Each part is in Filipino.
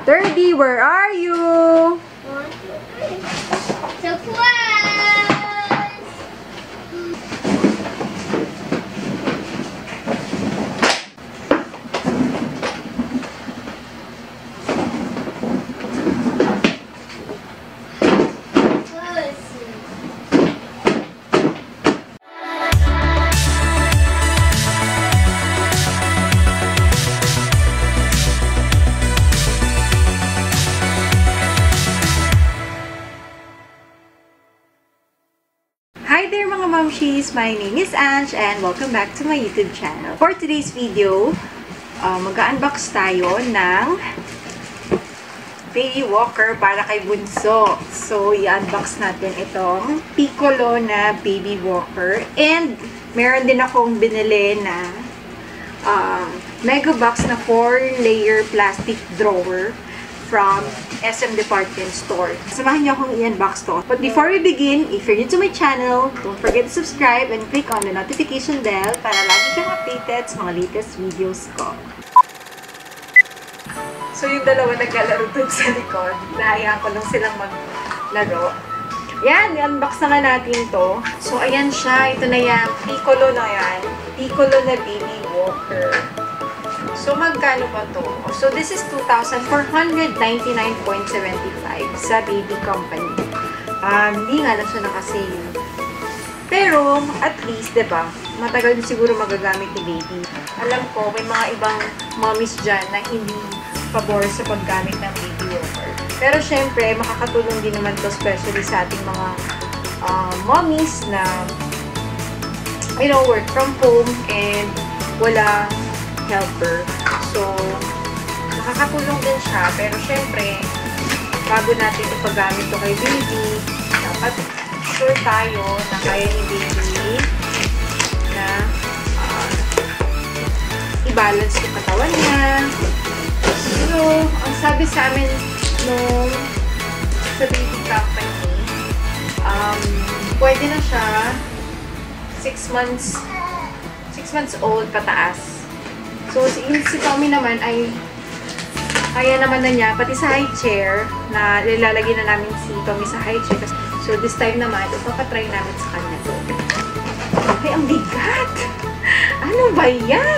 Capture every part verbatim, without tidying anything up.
Thirdy, where are you? Surprise! Hi there mga mamshies! My name is Ange and welcome back to my YouTube channel. For today's video, uh, mag-unbox tayo ng Baby Walker para kay Bunso. So, i-unbox natin itong Picolo na Baby Walker. And, meron din akong binili na um, Megabox na four layer plastic drawer from S M Department Store. Samahan niyo akong i-unbox to. But before we begin, if you're new to my channel, don't forget to subscribe and click on the notification bell para lagi kang updated sa mga latest videos ko. So, yung dalawa naglalaro dun sa likod. Nahayaan ko lang silang maglaro. Yan, i-unbox na nga natin to. So, ayan siya. Ito na yan. Picolo na yan. Picolo na Baby Walker. So, magkano ba to? So, this is two thousand four hundred ninety-nine point seven five sa Baby Company. Um, hindi nga lang siya naka-sale. Pero, at least, diba, matagal din siguro magagamit ni Baby. Alam ko, may mga ibang mommies dyan na hindi pabor sa paggamit ng Baby Walker. Pero, syempre, makakatulong din naman to, especially sa ating mga uh, mommies na, you know, work from home and walang helper. So, nakakatulong din siya. Pero, syempre, bago natin ipagamit ito kay Baby, dapat sure tayo na kaya ni Baby na uh, i-balance yung katawan niya. So, ang sabi sa amin nung sa Baby Company, um, pwede na siya six months six months old pataas. So, si, si Tommy naman ay kaya naman na niya, pati sa high chair, na ilalagay na namin si Tommy sa high chair. So, this time naman, ipapatry namin sa kanya to. Okay, ang bigat! Ano ba yan?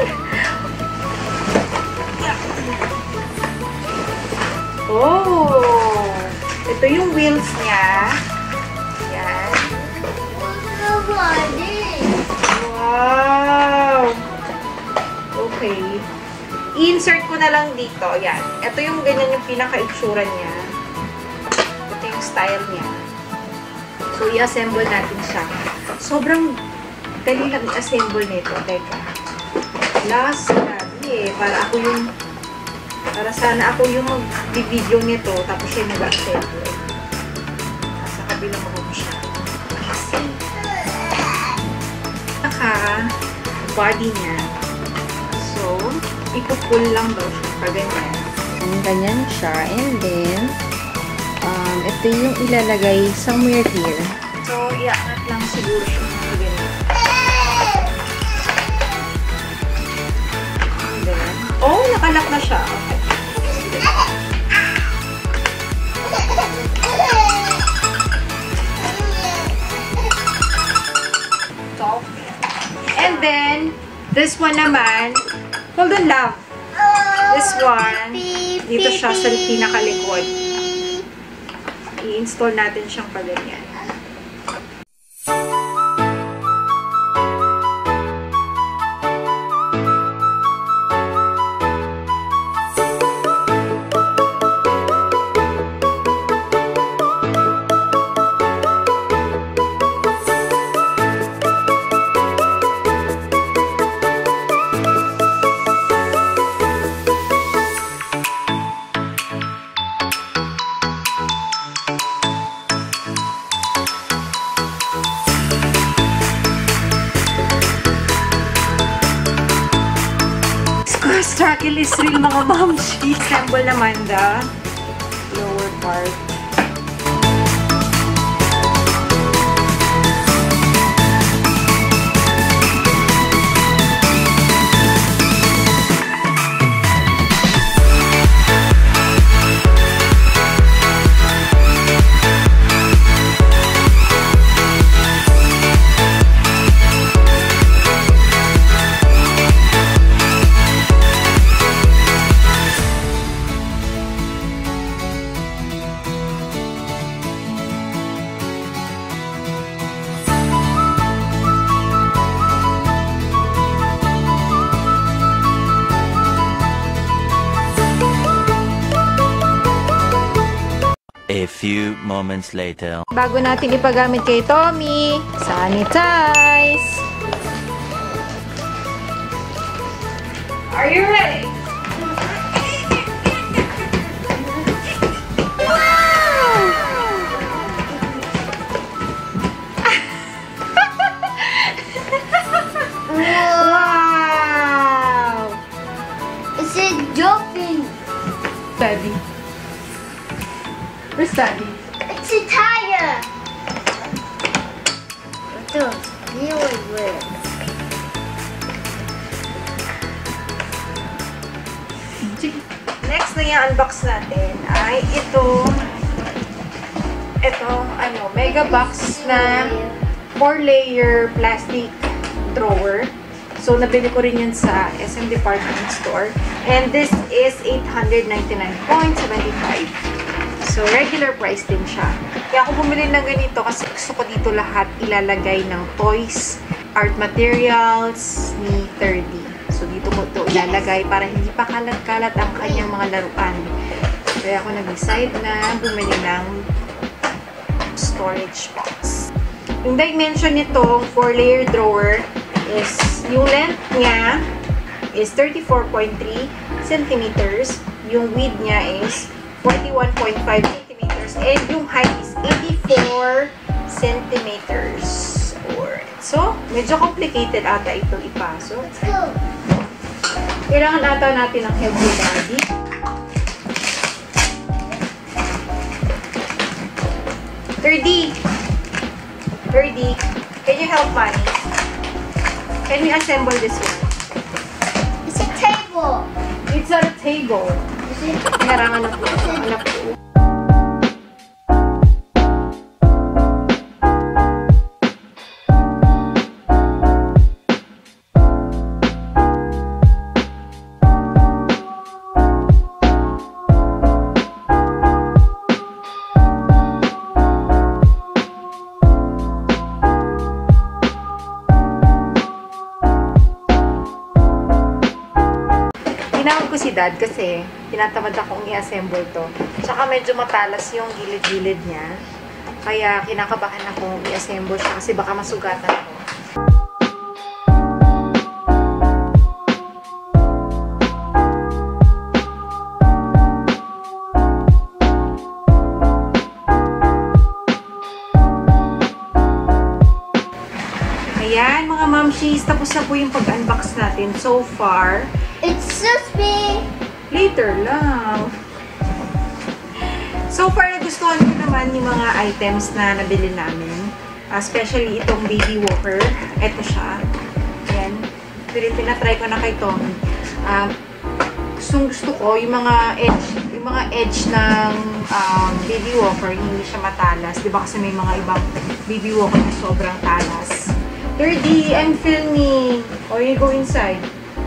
Oh! Ito yung wheels niya. Yan. Wow! Okay. I-insert ko na lang dito. Ayan. Ito yung ganyan yung pinaka-itsura niya. Ito yung style niya. So, i-assemble natin siya. Sobrang dali lang i-assemble nito. Teka. Last, grabe eh. Para ako yung para sana ako yung mag-video nito tapos siya nag-assemble. Nasa kabilang ako siya. Kasi naka-body niya. So, ipupul lang daw siya pa ganyan. Ganyan siya. And then, um, ito yung ilalagay somewhere here. So, iangat lang siguro siya pa ganyan. And then, oh, nakalak na siya. Okay. So, and then, this one naman, hold on lang. This one, dito siya sa pinakalikod. I-install natin siyang pa ganyan. Struggle is real mga mamshi. Assemble naman the lower part. A few moments later. Bago natin ipagamit kay Tommy, sanitize! Are you ready? Wow! It's a jumping. Daddy. Where's Daddy? It's a tire. Ito, new one. Next na i-unbox natin ay ito ito, ano, Megabox na four layer plastic drawer. So, nabili ko rin yun sa S M Department Store. And this is eight hundred ninety-nine seventy-five. So, regular price din siya. Kaya ako bumili ng ganito kasi gusto ko dito lahat ilalagay ng toys, art materials ni Thirdy. So, dito ko ito ilalagay para hindi pa kalat-kalat ang kanyang mga laruan. Kaya ako nag-decide na bumili ng storage box. Yung dimension nitong four layer drawer is, yung length niya is thirty-four point three centimeters. Yung width niya is forty-one point five centimeters. And yung height is eighty-four centimeters. Alright. So, medyo complicated ata ito ipasok. Let's go. Kailangan ata natin ng help ni Daddy. Thirdy! Thirdy, can you help Mommy? Can we assemble this one? It's a table. It's not a table. Is it? Kailangan na po. Anak po. Tinawag ko si Dad kasi tinatamad akong i-assemble to. Tsaka medyo matalas yung gilid-gilid niya. Kaya kinakabahan akong i-assemble siya kasi baka masugatan ako. Ayan mga mamshies, tapos na po yung pag-unbox natin so far. It's just me. Later lang. So far, nagustuhan ko naman yung mga items na nabili namin. Uh, especially itong Baby Walker. Ito siya. Ayan. Pinatry ko na kay Tommy. Uh, gustong gusto ko yung mga edge, yung mga edge ng um, Baby Walker, hindi siya matalas. Diba kasi may mga ibang Baby Walker na sobrang talas. Thirdy, I'm filming. Oh, you go inside.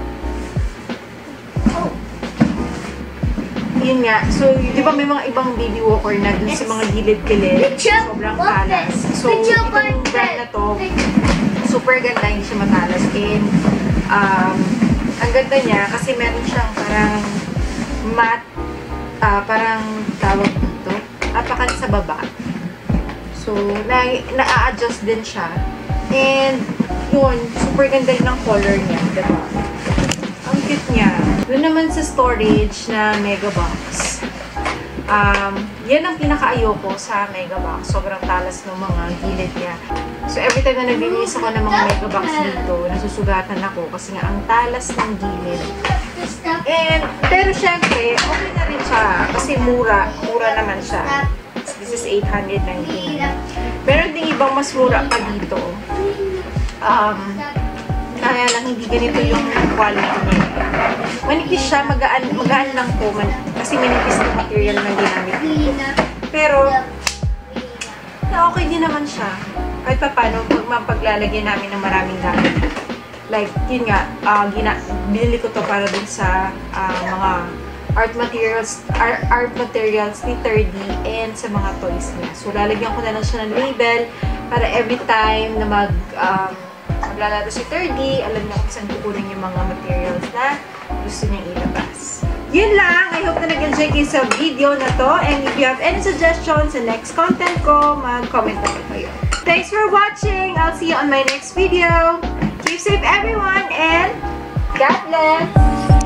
Yun nga. So, di ba may mga ibang Baby Walker na dun sa mga gilid-gilid, sobrang talas. So, itong brand na to, super ganda, hindi siya matalas. And, um, ang ganda niya kasi meron siyang parang matte, uh, parang tawag dito, apakan sa baba. So, na-a-adjust din siya. And, yun, super ganda rin ang color niya, diba? Ang cute niya. Doon naman sa storage na Megabox. Um, yan ang pinaka-ayoko sa Megabox. Sobrang talas ng mga gilid niya. So, every time na naglinis ako ng mga Megabox dito, nasusugatan ako kasi nga ang talas ng gilid. And, pero syempre, okay na rin siya. Kasi mura. Mura naman siya. This is eight hundred ninety-nine. Meron ding ibang mas mura pa dito. Um, kaya lang hindi ganito yung quality niya. Manipis siya, magaan, magaan lang po. Man, kasi manipis na material na ginamit dito. Pero, na okay din naman siya. Kahit pa paano, pag mapaglalagyan namin ng maraming gamit. Like, yun nga, uh, gina, binili ko to para dun sa uh, mga art materials art, art materials ni Thirdy and sa mga toys niya. So, lalagyan ko na lang siya ng label para every time na mag um, maglalaro si Thirdy, alam niya kung saan kukunin yung mga materials na gusto niyang ilabas. Yun lang. I hope na nag-enjoy kayo sa video na to. And if you have any suggestions sa next content ko, mag-comment na kayo. Thanks for watching. I'll see you on my next video. Keep safe everyone and God bless!